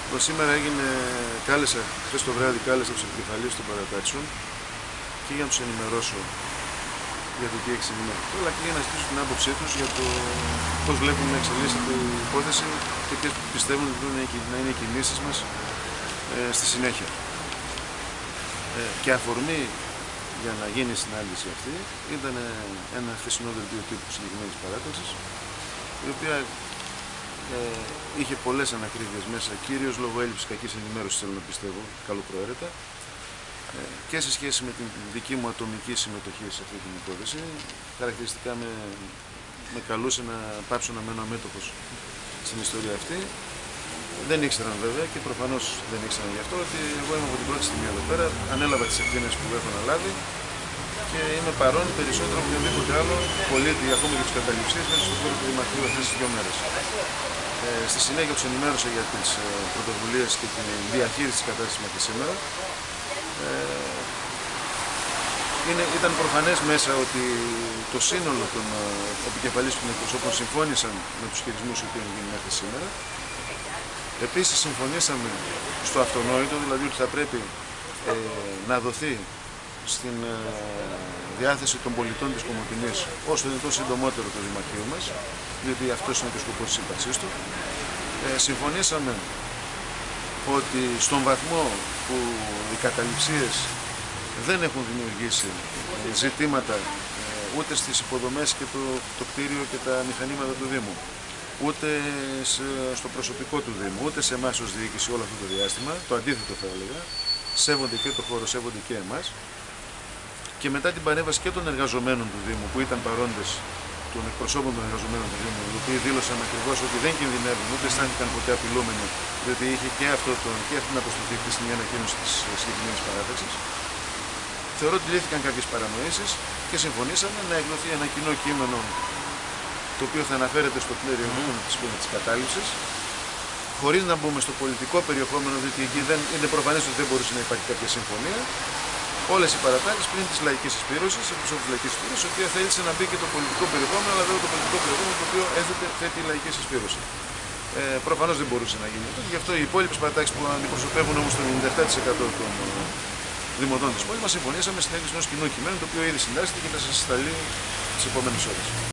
Σήμερα χθες το βράδυ κάλεσα τους επικεφαλείς των παρατάξεων και για να τους ενημερώσω για το τι έχει συμβεί μέχρι τώρα, αλλά και για να ζητήσω την άποψή τους για το πώς βλέπουν να εξελίσσεται η υπόθεση και ποιες πιστεύουν ότι να είναι οι κινήσεις μας στη συνέχεια. Και αφορμή για να γίνει η συνάντηση αυτή ήταν ένα χθεσινό δελτίο τύπου συγκεκριμένης παράταξης, η οποία είχε πολλές ανακρίβειες μέσα, κυρίως λόγω έλλειψης κακής ενημέρωσης, θέλω να πιστεύω, καλοπροαίρετα, και σε σχέση με την δική μου ατομική συμμετοχή σε αυτή την υπόθεση. Χαρακτηριστικά με καλούσε να πάψω να μένω αμέτωχος στην ιστορία αυτή. Δεν ήξεραν βέβαια, και προφανώς δεν ήξεραν γι' αυτό, ότι εγώ είμαι από την πρώτη στιγμή εδώ πέρα, ανέλαβα τις ευθύνες που έχω αναλάβει και είμαι παρόν περισσότερο από οποιοδήποτε άλλο πολίτη, ακόμα και τους καταληψείς, μέσα στον χώρο του Δημαρχείου αυτές τις 2 μέρες. Στη συνέχεια τους ενημέρωσα για τις πρωτοβουλίες και την διαχείριση της κατάστασης μέχρι σήμερα. Ήταν προφανές μέσα ότι το σύνολο των επικεφαλής των εκπροσώπων συμφώνησαν με τους χειρισμούς που έχουν γίνει μέχρι σήμερα. Επίσης συμφωνήσαμε στο αυτονόητο, δηλαδή ότι θα πρέπει να δοθεί στην διάθεση των πολιτών της Κομοτηνής όσο δυνατόν συντομότερο το Δημαρχείο μας, διότι αυτός είναι και ο σκοπός της ύπαρξής του. Συμφωνήσαμε ότι στον βαθμό που οι καταληψίες δεν έχουν δημιουργήσει ζητήματα ούτε στις υποδομές και το κτίριο και τα μηχανήματα του Δήμου, ούτε στο προσωπικό του Δήμου, ούτε σε εμάς ως διοίκηση όλο αυτό το διάστημα, το αντίθετο θα έλεγα, σέβονται και το χώρο, σέβονται και εμάς. Και μετά την παρέμβαση και των εργαζομένων του Δήμου που ήταν παρόντες, των εκπροσώπων των εργαζομένων του Δήμου, οι οποίοι δήλωσαν ακριβώς ότι δεν κινδυνεύουν, ούτε αισθάνθηκαν ποτέ απειλούμενοι, διότι είχε και αυτή την αποστολή στην ανακοίνωση της συγκεκριμένης παράταξης. Θεωρώ ότι λύθηκαν κάποιες παρανοήσεις και συμφωνήσαμε να εκδοθεί ένα κοινό κείμενο το οποίο θα αναφέρεται στο πλαίσιο της κατάληψης, χωρίς να μπούμε στο πολιτικό περιεχόμενο, διότι εκεί είναι προφανές ότι δεν μπορούσε να υπάρχει κάποια συμφωνία. Όλες οι παρατάξεις πριν της λαϊκής συσπήρωσης, εκπροσώπους της λαϊκής συσπήρωσης, η οποία θέλησε να μπει και το πολιτικό περιεχόμενο, αλλά βέβαια το πολιτικό περιεχόμενο το οποίο θέτει η λαϊκή συσπήρωση. Προφανώς δεν μπορούσε να γίνει αυτό, και γι' αυτό οι υπόλοιπες παρατάξεις που αντιπροσωπεύουν όμως το 97% των δημοτών της πόλης μας, συμφωνήσαμε στην έκδοση ενός κοινού κειμένου, το οποίο ήδη συντάσσεται και θα σας σταλεί τις επόμενες ώρες.